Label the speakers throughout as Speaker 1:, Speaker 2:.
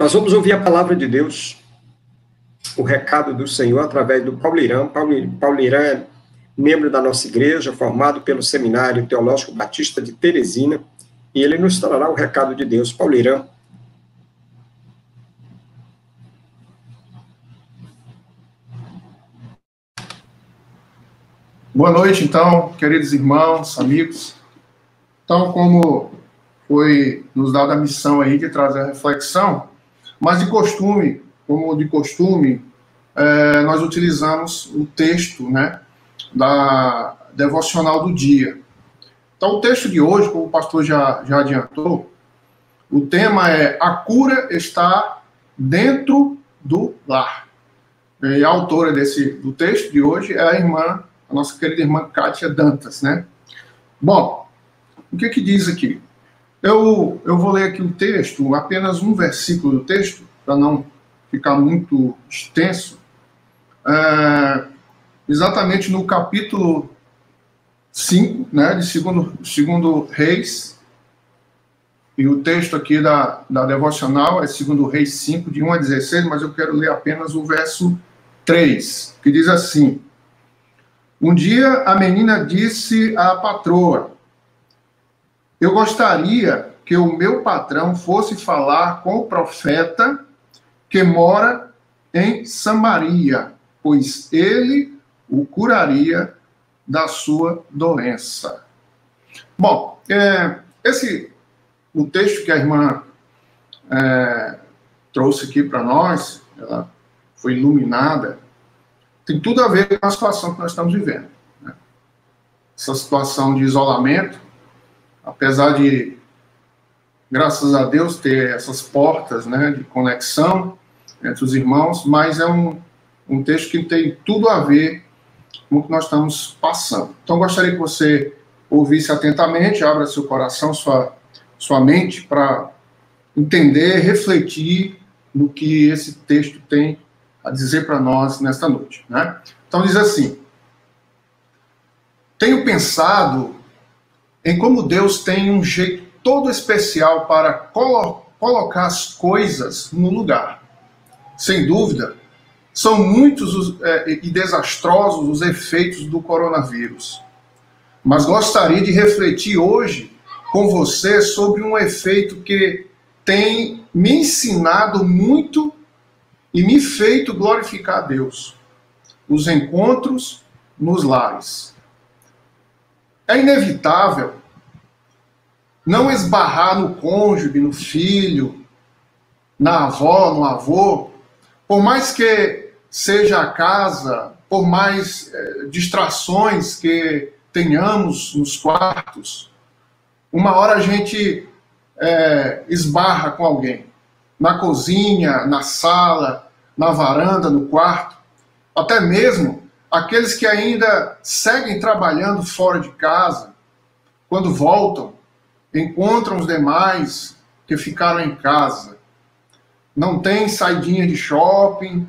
Speaker 1: Nós vamos ouvir a palavra de Deus, o recado do Senhor, através do Paulo Irã é membro da nossa igreja, formado pelo Seminário Teológico Batista de Teresina, e ele nos trará o recado de Deus. Paulo Irã.
Speaker 2: Boa noite, então, queridos irmãos, amigos. Então, como foi nos dada a missão aí de trazer a reflexão, mas de costume, nós utilizamos o texto, né, da devocional do dia. Então, o texto de hoje, como o pastor já adiantou, o tema é A Cura Está Dentro do Lar. E a autora do texto de hoje é a nossa querida irmã Kátia Dantas, né? Bom, o que diz aqui? Eu vou ler aqui o texto, apenas um versículo do texto, para não ficar muito extenso. Exatamente no capítulo 5, né, de segundo Reis, e o texto aqui da devocional é 2 Reis 5, de 1 a 16, mas eu quero ler apenas o verso 3, que diz assim: Um dia a menina disse à patroa: Eu gostaria que o meu patrão fosse falar com o profeta que mora em Samaria, pois ele o curaria da sua doença. Bom, o texto que a irmã trouxe aqui para nós, ela foi iluminada, tem tudo a ver com a situação que nós estamos vivendo, né? Essa situação de isolamento, apesar de, graças a Deus, ter essas portas, né, de conexão entre os irmãos, mas é um texto que tem tudo a ver com o que nós estamos passando. Então, gostaria que você ouvisse atentamente, abra seu coração, sua mente, para entender, refletir no que esse texto tem a dizer para nós nesta noite, né? Então, diz assim: Tenho pensado em como Deus tem um jeito todo especial para colocar as coisas no lugar. Sem dúvida, são muitos e desastrosos os efeitos do coronavírus. Mas gostaria de refletir hoje com você sobre um efeito que tem me ensinado muito e me feito glorificar a Deus: os encontros nos lares. É inevitável não esbarrar no cônjuge, no filho, na avó, no avô, por mais que seja a casa, por mais distrações que tenhamos nos quartos, uma hora a gente esbarra com alguém, na cozinha, na sala, na varanda, no quarto, até mesmo aqueles que ainda seguem trabalhando fora de casa, quando voltam, encontram os demais que ficaram em casa. Não tem saidinha de shopping,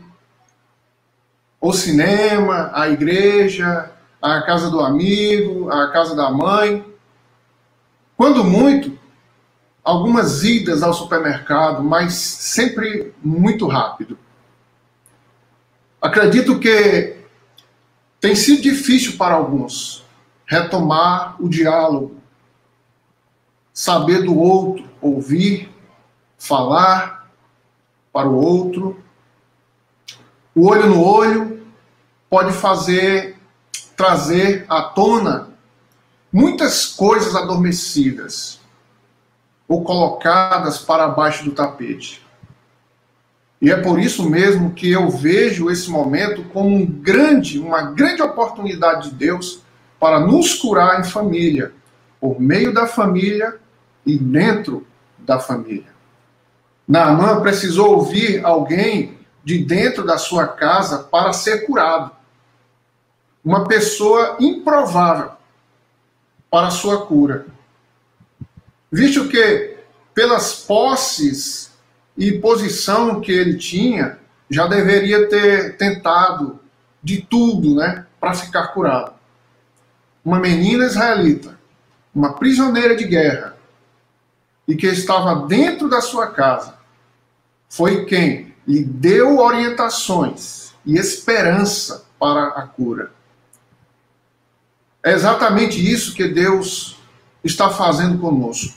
Speaker 2: ou cinema, a igreja, a casa do amigo, a casa da mãe. Quando muito, algumas idas ao supermercado, mas sempre muito rápido. Acredito que tem sido difícil para alguns retomar o diálogo, saber do outro, ouvir, falar para o outro. O olho no olho pode trazer à tona muitas coisas adormecidas ou colocadas para baixo do tapete. E é por isso mesmo que eu vejo esse momento como uma grande oportunidade de Deus para nos curar em família, por meio da família e dentro da família. Naamã precisou ouvir alguém de dentro da sua casa para ser curado. Uma pessoa improvável para a sua cura. Visto que, pelas posses e posição que ele tinha, já deveria ter tentado de tudo, né, para ficar curado. Uma menina israelita, uma prisioneira de guerra, e que estava dentro da sua casa, foi quem lhe deu orientações e esperança para a cura. É exatamente isso que Deus está fazendo conosco.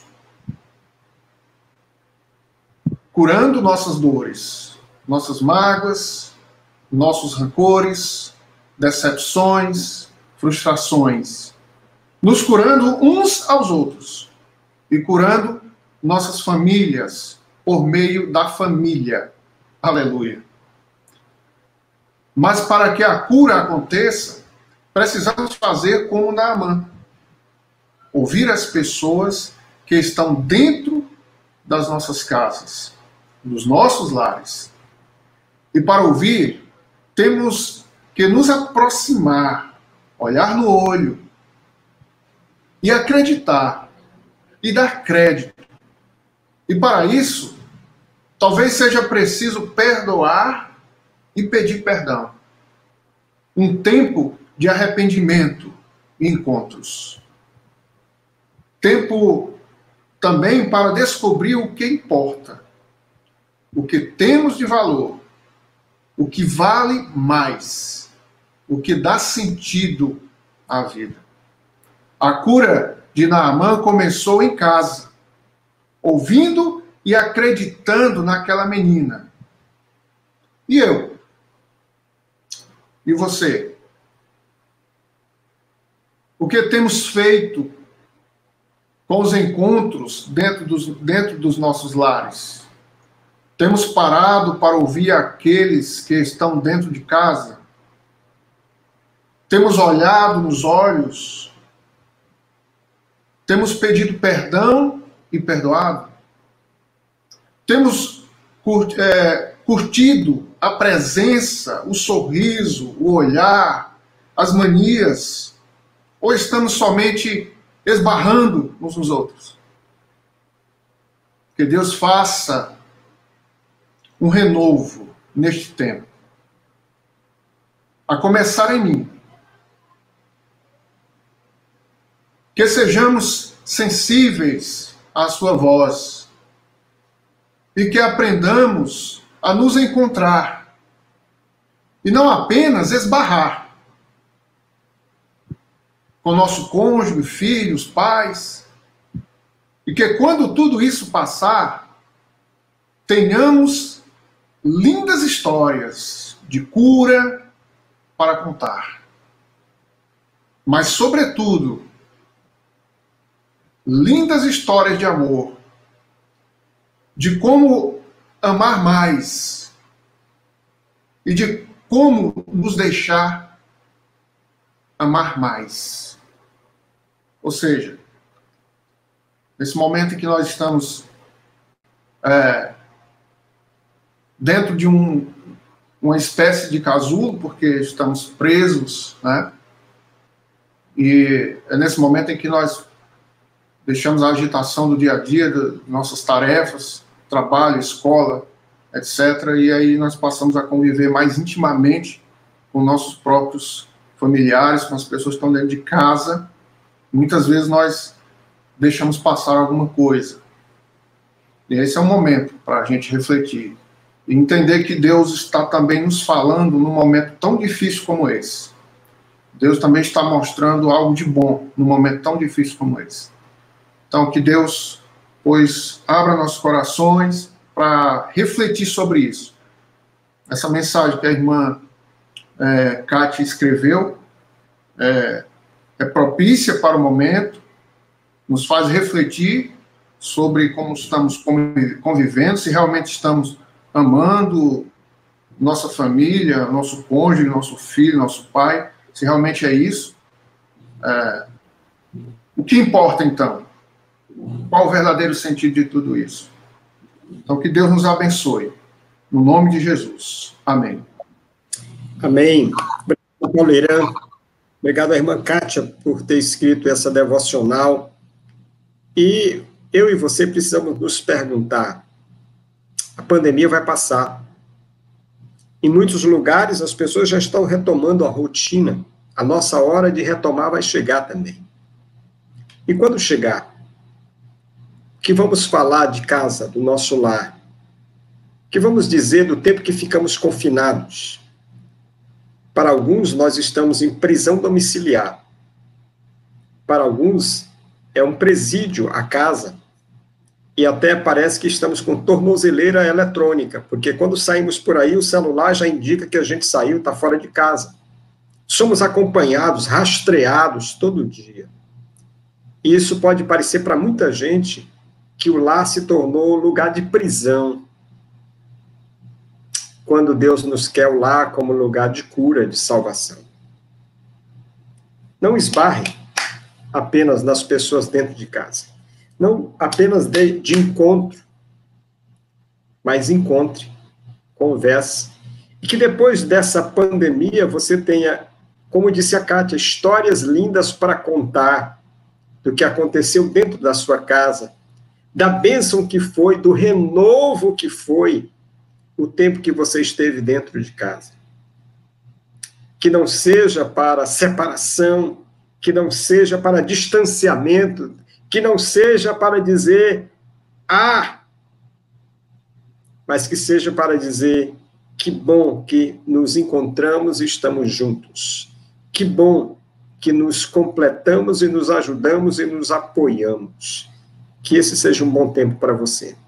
Speaker 2: Curando nossas dores, nossas mágoas, nossos rancores, decepções, frustrações. Nos curando uns aos outros e curando nossas famílias por meio da família. Aleluia. Mas para que a cura aconteça, precisamos fazer como Naamã. Ouvir as pessoas que estão dentro das nossas casas, dos nossos lares. E para ouvir, temos que nos aproximar, olhar no olho e acreditar e dar crédito. E para isso, talvez seja preciso perdoar e pedir perdão. Um tempo de arrependimento e encontros. Tempo também para descobrir o que importa, o que temos de valor, o que vale mais, o que dá sentido à vida. A cura de Naamã começou em casa, ouvindo e acreditando naquela menina. E eu? E você? O que temos feito com os encontros dentro dos nossos lares? Temos parado para ouvir aqueles que estão dentro de casa? Temos olhado nos olhos? Temos pedido perdão e perdoado? Temos curtido a presença, o sorriso, o olhar, as manias? Ou estamos somente esbarrando uns nos outros? Que Deus faça um renovo neste tempo. A começar em mim. Que sejamos sensíveis à sua voz e que aprendamos a nos encontrar e não apenas esbarrar com nosso cônjuge, filhos, pais, e que quando tudo isso passar, tenhamos lindas histórias de cura para contar. Mas, sobretudo, lindas histórias de amor, de como amar mais e de como nos deixar amar mais. Ou seja, nesse momento em que nós estamos dentro de uma espécie de casulo, porque estamos presos, né? E é nesse momento em que nós deixamos a agitação do dia a dia, das nossas tarefas, trabalho, escola, etc. E aí nós passamos a conviver mais intimamente com nossos próprios familiares, com as pessoas que estão dentro de casa. Muitas vezes nós deixamos passar alguma coisa. E esse é um momento para a gente refletir e entender que Deus está também nos falando num momento tão difícil como esse. Deus também está mostrando algo de bom num momento tão difícil como esse. Então, que Deus, pois, abra nossos corações para refletir sobre isso. Essa mensagem que a irmã Kátia escreveu é propícia para o momento, nos faz refletir sobre como estamos convivendo, se realmente estamos amando nossa família, nosso cônjuge, nosso filho, nosso pai, se realmente é isso. O que importa, então? Qual o verdadeiro sentido de tudo isso? Então, que Deus nos abençoe. No nome de Jesus. Amém.
Speaker 1: Amém. Obrigado, Pauleirão. Obrigado à irmã Kátia por ter escrito essa devocional. E eu e você precisamos nos perguntar: a pandemia vai passar. Em muitos lugares, as pessoas já estão retomando a rotina. A nossa hora de retomar vai chegar também. E quando chegar, que vamos falar de casa, do nosso lar? que vamos dizer do tempo que ficamos confinados? Para alguns, nós estamos em prisão domiciliar. Para alguns, é um presídio a casa. E até parece que estamos com tornozeleira eletrônica, porque quando saímos por aí, o celular já indica que a gente saiu, está fora de casa. Somos acompanhados, rastreados todo dia. E isso pode parecer para muita gente que o lar se tornou lugar de prisão, quando Deus nos quer o lar como lugar de cura, de salvação. Não esbarre apenas nas pessoas dentro de casa. Não apenas de encontro, mas encontre, converse. E que depois dessa pandemia você tenha, como disse a Kátia, histórias lindas para contar do que aconteceu dentro da sua casa, da bênção que foi, do renovo que foi o tempo que você esteve dentro de casa. Que não seja para separação, que não seja para distanciamento, que não seja para dizer, mas que seja para dizer, que bom que nos encontramos e estamos juntos. Que bom que nos completamos e nos ajudamos e nos apoiamos. Que esse seja um bom tempo para você.